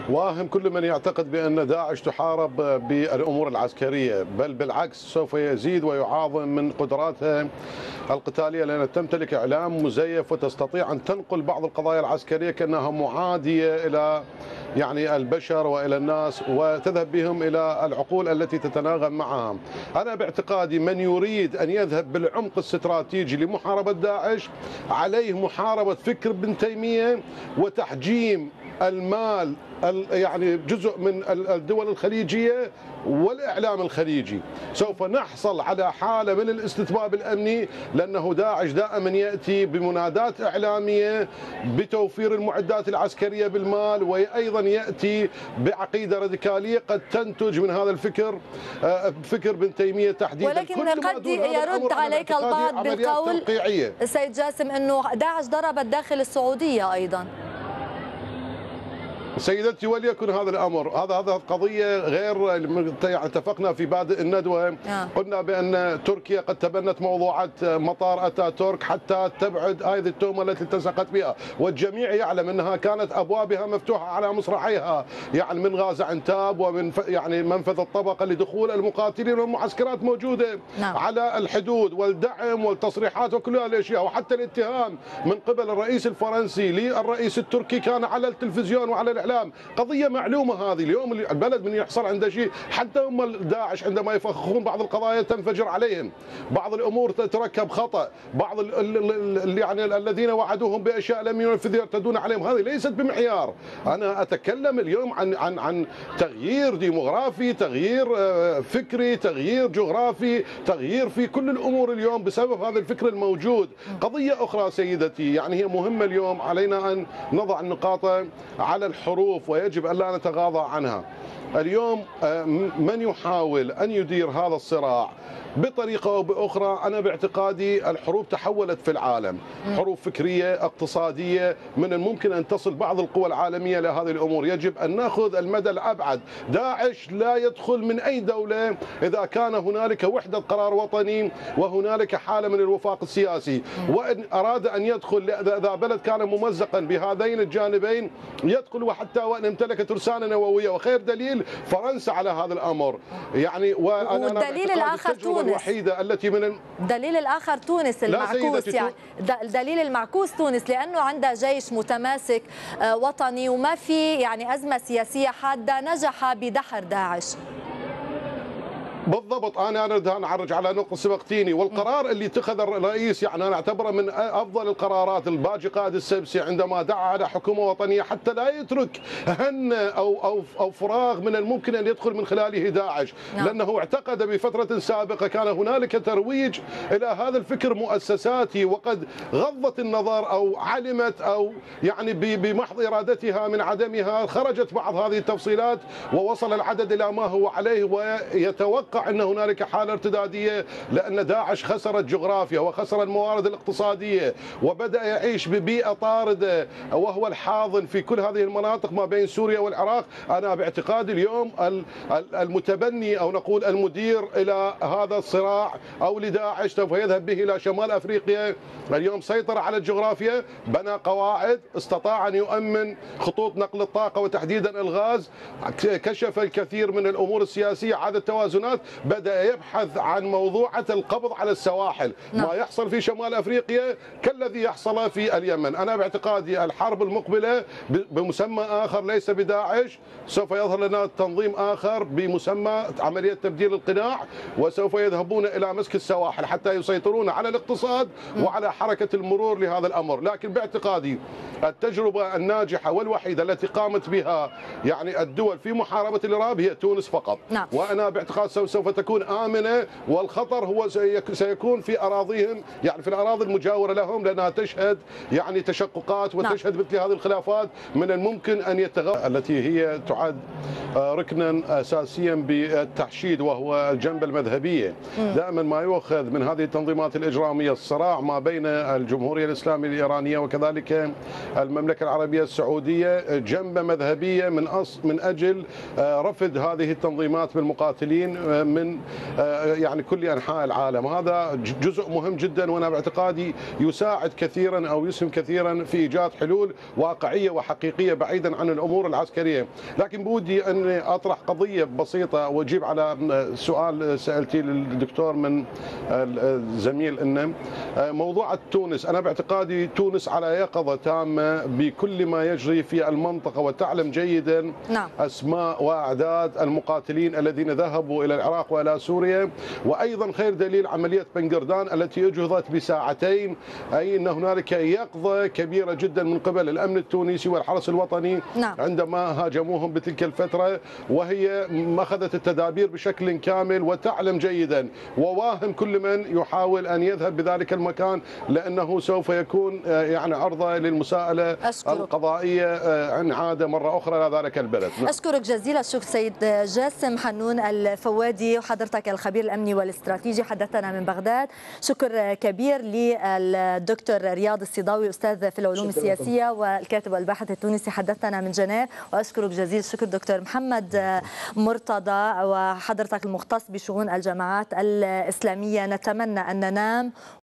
واهم كل من يعتقد بأن داعش تحارب بالأمور العسكرية، بل بالعكس سوف يزيد ويعاظم من قدراتها القتالية، لأنها تمتلك إعلام مزيف وتستطيع أن تنقل بعض القضايا العسكرية كأنها معادية إلى البشر وإلى الناس، وتذهب بهم إلى العقول التي تتناغم معها. أنا باعتقادي من يريد أن يذهب بالعمق الاستراتيجي لمحاربة داعش عليه محاربة فكر ابن تيمية وتحجيم المال، يعني جزء من الدول الخليجية والإعلام الخليجي. سوف نحصل على حالة من الاستتباب الأمني، لأنه داعش دائما يأتي بمنادات إعلامية بتوفير المعدات العسكرية بالمال، وأيضا يأتي بعقيدة راديكالية قد تنتج من هذا الفكر فكر ابن تيمية تحديدا. ولكن قد يرد عليك البعض بالقول سيد جاسم أنه داعش ضربت داخل السعودية أيضا. سيدتي، وليكن هذا الامر، هذا قضيه غير يعني اتفقنا في بادئ الندوه. قلنا بان تركيا قد تبنت موضوعات مطار اتاتورك حتى تبعد هذه التهمه التي التصقت بها، والجميع يعلم انها كانت ابوابها مفتوحه على مصراعيها، يعني من غازه عنتاب ومن يعني منفذ الطبقه لدخول المقاتلين، والمعسكرات موجوده على الحدود، والدعم والتصريحات وكل هذه الاشياء، وحتى الاتهام من قبل الرئيس الفرنسي للرئيس التركي كان على التلفزيون وعلى الإعلام. قضية معلومة هذه. اليوم البلد من يحصل عنده شيء، حتى هم داعش عندما يفخخون بعض القضايا تنفجر عليهم، بعض الأمور تتركب خطأ، بعض يعني الذين وعدوهم بأشياء لم ينفذوا يرتدون عليهم. هذه ليست بمعيار. أنا أتكلم اليوم عن تغيير ديموغرافي، تغيير فكري، تغيير جغرافي، تغيير في كل الأمور اليوم بسبب هذا الفكر الموجود. قضية أخرى سيدتي، يعني هي مهمة اليوم، علينا أن نضع النقاط على الحروف ويجب أن لا نتغاضى عنها. اليوم من يحاول أن يدير هذا الصراع بطريقة أو بأخرى، أنا باعتقادي الحروب تحولت في العالم، حروب فكرية اقتصادية، من الممكن أن تصل بعض القوى العالمية لهذه الأمور. يجب أن نأخذ المدى الأبعد. داعش لا يدخل من أي دولة إذا كان هنالك وحدة قرار وطني وهنالك حالة من الوفاق السياسي، وإن أراد أن يدخل إذا بلد كان ممزقا بهذين الجانبين يدخل، وحتى وإن امتلك ترسانة نووية، وخير دليل فرنسا على هذا الأمر. يعني والدليل الآخر تونس الوحيدة التي من الدليل الآخر تونس المعكوس، يعني الدليل المعكوس تونس، لأنه عندها جيش متماسك وطني وما في يعني أزمة سياسية حادة نجح بدحر داعش. بالضبط. انا اريد ان اعرج على نقطه سبقتيني، والقرار اللي اتخذ الرئيس يعني انا اعتبره من افضل القرارات. الباجي قائد السبسي عندما دعا على حكومه وطنيه حتى لا يترك هنه او فراغ من الممكن ان يدخل من خلاله داعش، لانه اعتقد بفتره سابقه كان هنالك ترويج الى هذا الفكر مؤسساتي، وقد غضت النظر او علمت او يعني بمحض ارادتها من عدمها خرجت بعض هذه التفصيلات، ووصل العدد الى ما هو عليه، ويتوقع أن هنالك حالة ارتدادية، لأن داعش خسر الجغرافيا وخسر الموارد الاقتصادية وبدأ يعيش ببيئة طاردة، وهو الحاضن في كل هذه المناطق ما بين سوريا والعراق. أنا باعتقادي اليوم المتبني أو نقول المدير إلى هذا الصراع أو لداعش سوف يذهب به إلى شمال أفريقيا. اليوم سيطر على الجغرافيا، بنى قواعد، استطاع أن يؤمن خطوط نقل الطاقة وتحديدا الغاز، كشف الكثير من الأمور السياسية، عاد التوازنات، بدأ يبحث عن موضوعة القبض على السواحل. ما يحصل في شمال أفريقيا كالذي يحصل في اليمن. أنا باعتقادي الحرب المقبلة بمسمى آخر ليس بداعش، سوف يظهر لنا تنظيم آخر بمسمى عملية تبديل القناع، وسوف يذهبون إلى مسك السواحل حتى يسيطرون على الاقتصاد وعلى حركة المرور لهذا الأمر. لكن باعتقادي التجربة الناجحة والوحيدة التي قامت بها يعني الدول في محاربة الإرهاب هي تونس فقط. وأنا باعتقاد سوف تكون آمنة، والخطر هو سيكون في أراضيهم، يعني في الأراضي المجاورة لهم، لأنها تشهد يعني تشققات وتشهد مثل هذه الخلافات من الممكن أن يتغير، التي هي تعد ركنا أساسيا بالتحشيد وهو الجنبة المذهبية. دائما ما يؤخذ من هذه التنظيمات الإجرامية الصراع ما بين الجمهورية الإسلامية الإيرانية وكذلك المملكة العربية السعودية جنبة مذهبية من أجل رفض هذه التنظيمات بالمقاتلين من يعني كل أنحاء العالم. هذا جزء مهم جدا، وأنا باعتقادي يساعد كثيرا أو يسهم كثيرا في إيجاد حلول واقعية وحقيقية بعيدا عن الأمور العسكرية. لكن بودي أن أطرح قضية بسيطة وأجيب على سؤال سألتي للدكتور من الزميل إنه موضوع تونس. أنا باعتقادي تونس على يقظة تامة بكل ما يجري في المنطقة، وتعلم جيدا أسماء وأعداد المقاتلين الذين ذهبوا إلى العراق وإلى سوريا، وأيضا خير دليل عملية بنقردان التي أجهضت بساعتين، أي أن هنالك يقظة كبيرة جدا من قبل الأمن التونسي والحرس الوطني عندما هاجموهم بتلك الفترة، وهي أخذت التدابير بشكل كامل وتعلم جيدا، وواهم كل من يحاول أن يذهب بذلك المكان لأنه سوف يكون يعني عرضة للمساءلة القضائية عن عادة مرة أخرى إلى ذلك البلد. أشكرك جزيل الشكر سيد جاسم حنون الفوادي، وحضرتك الخبير الأمني والاستراتيجي حدثنا من بغداد. شكر كبير للدكتور رياض الصيداوي أستاذ في العلوم السياسية والكاتب والباحث التونسي حدثنا من جنيف. وأشكرك جزيل الشكر دكتور محمد مرتضى وحضرتك المختص بشؤون الجماعات الإسلامية. نتمنى أن ننام